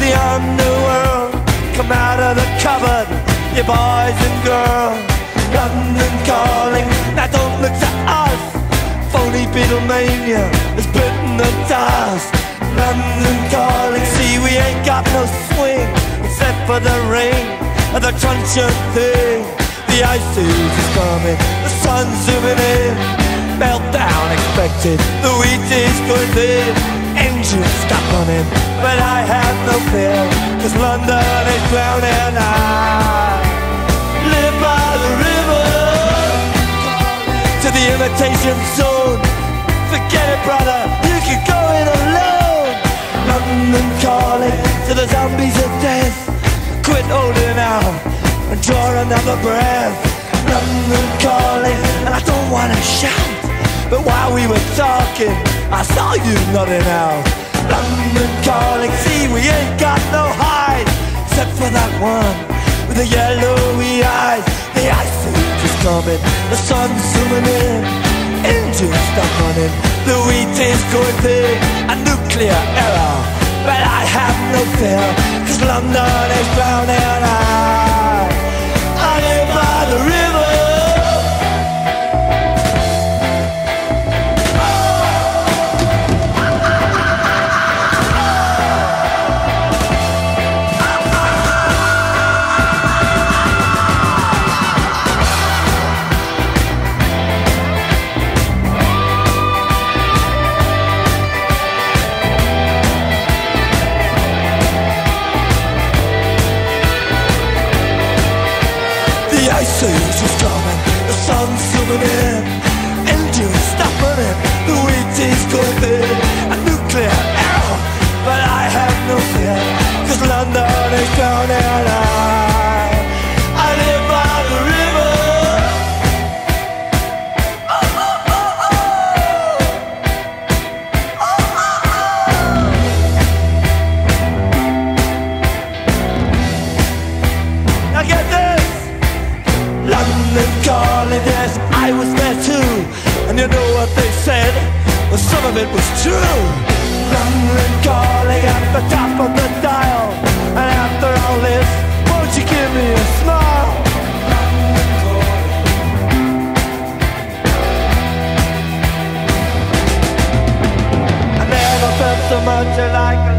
the underworld. Come out of the cupboard, you boys and girls. London calling, now don't look to us. Phony Beatlemania has bitten the dust. London calling, see we ain't got no swing except for the rain and the truncheon thing. The ice age is coming, the sun's zooming in. Meltdown expected, the wheat is going thin. Engines stop running, but I have no fear, 'cause London is drowning. I live by the river, to the imitation zone. Forget it, brother, you can go it alone. London calling to the zombies of death. Quit holding out and draw another breath. London calling, and I don't wanna shout, but while we were talking, I saw you nodding out. London calling, see we ain't got no hide, except for that one with the yellowy eyes. The ice age is coming, the sun's zooming in. Engines stop running, the wheat is going big. A nuclear error, but I have no fear, 'cause London is drowning. I live by the river. The ice age is coming, the sun's zooming in. Engines stop running, the wheat is going big. A nuclear error, but I have no fear, 'cause London is drowning. I live by the river. Now get this. London calling, yes, I was there too. And you know what they said? Well, some of it was true. London calling at the top of the dial. And after all this, won't you give me a smile? I never felt so much like